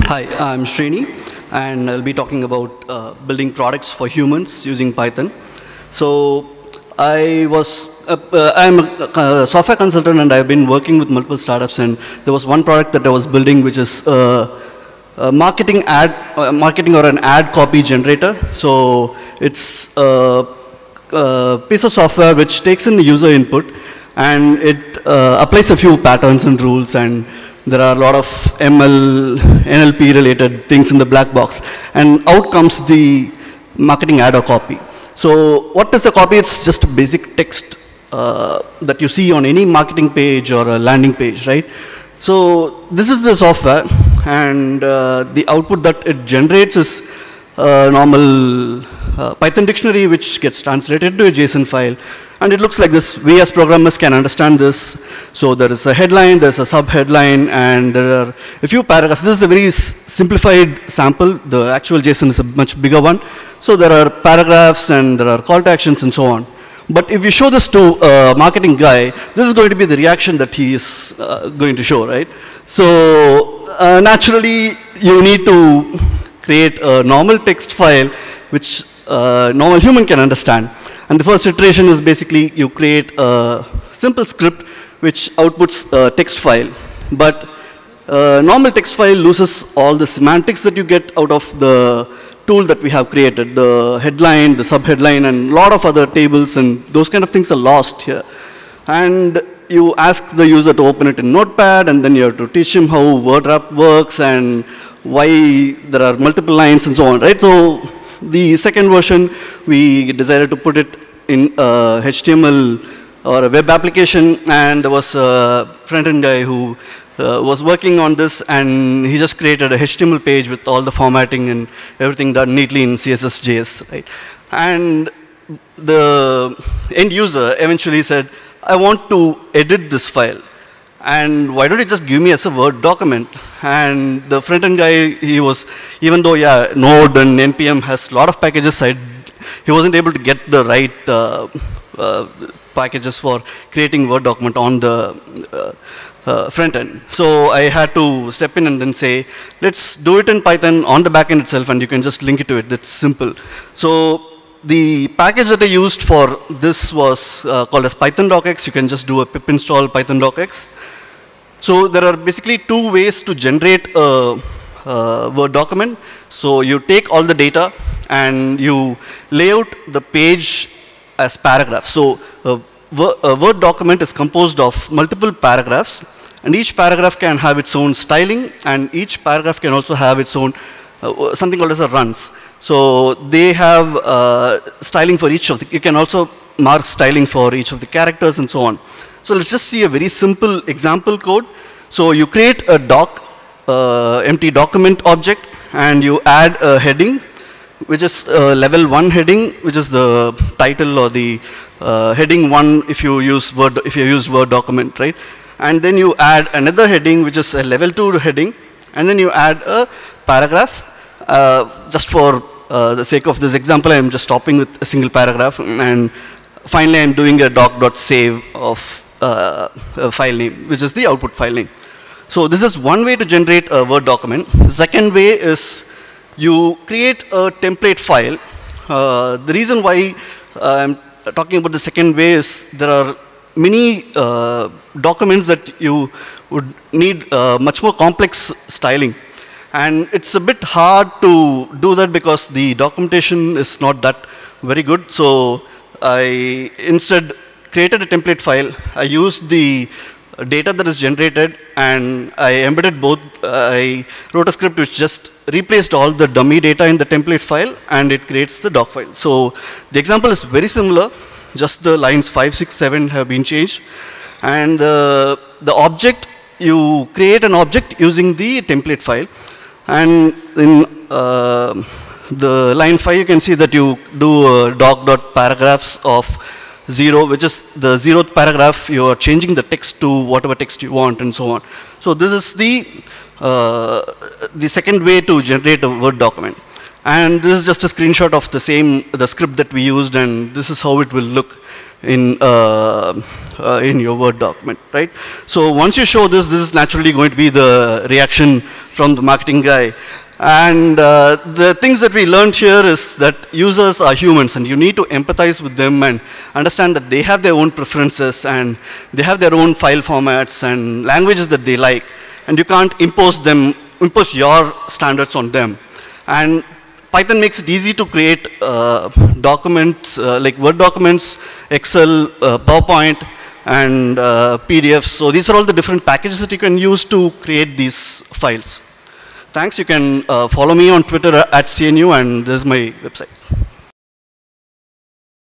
Hi, I'm Srini, and I'll be talking about building products for humans using Python. So I'm a software consultant, and I've been working with multiple startups, and there was one product that I was building, which is marketing or an ad copy generator. So it's a piece of software which takes in the user input, and it applies a few patterns and rules, and there are a lot of NLP related things in the black box, and out comes the marketing ad or copy. So what is a copy? It's just a basic text that you see on any marketing page or a landing page, right? So this is the software, and the output that it generates is a normal Python dictionary which gets translated to a JSON file. And it looks like this. We as programmers can understand this. So there is a headline, there's a sub-headline, and there are a few paragraphs. This is a very simplified sample. The actual JSON is a much bigger one. So there are paragraphs, and there are call to actions, and so on. But if you show this to a marketing guy, this is going to be the reaction that he is going to show, right? So naturally, you need to create a normal text file which a normal human can understand. And the first iteration is basically you create a simple script which outputs a text file. But normal text file loses all the semantics that you get out of the tool that we have created. The headline, the subheadline, and a lot of other tables and those kind of things are lost here. And you ask the user to open it in Notepad, and then you have to teach him how word wrap works and why there are multiple lines and so on, right? So the second version, we decided to put it in HTML or a web application, and there was a front-end guy who was working on this, and he just created a HTML page with all the formatting and everything done neatly in CSS.js, right? And the end user eventually said, I want to edit this file, and why don't you just give me as a Word document? And the front-end guy, he was, even though, yeah, Node and NPM has a lot of packages, he wasn't able to get the right packages for creating Word document on the front end. So I had to step in and then say, let's do it in Python on the back end itself, and you can just link it to it. That's simple. So the package that I used for this was called as Python docx. You can just do a pip install Python docx. So there are basically two ways to generate a Word document. So you take all the data and you lay out the page as paragraphs. So a Word document is composed of multiple paragraphs, and each paragraph can have its own styling, and each paragraph can also have its own something called as a runs. So they have styling for each of the, you can also mark styling for each of the characters and so on. So let's just see a very simple example code. So you create a empty document object, and you add a heading, which is level 1 heading, which is the title or the heading 1 if you use Word document, right? And then you add another heading, which is a level 2 heading, and then you add a paragraph. Just for the sake of this example, I'm just stopping with a single paragraph, and finally I'm doing a doc.save of a file name, which is the output file name. So this is one way to generate a Word document. The second way is you create a template file. The reason why I'm talking about the second way is there are many documents that you would need much more complex styling. And it's a bit hard to do that because the documentation is not that very good. So I instead created a template file. I used the data that is generated, and I embedded both. I wrote a script which just replaced all the dummy data in the template file, and it creates the doc file. So the example is very similar, just the lines 5, 6, 7 have been changed. And the object, you create an object using the template file. And in the line 5, you can see that you do a doc.paragraphs of 0, which is the 0th paragraph. You are changing the text to whatever text you want, and so on. So this is the second way to generate a Word document. And this is just a screenshot of the script that we used, and this is how it will look. in your Word document, right? So once you show this, this is naturally going to be the reaction from the marketing guy. And the things that we learned here is that users are humans, and you need to empathize with them and understand that they have their own preferences, and they have their own file formats and languages that they like, and you can't impose your standards on them. And Python makes it easy to create documents, like Word documents, Excel, PowerPoint, and PDFs. So these are all the different packages that you can use to create these files. Thanks. You can follow me on Twitter at CNU, and this is my website.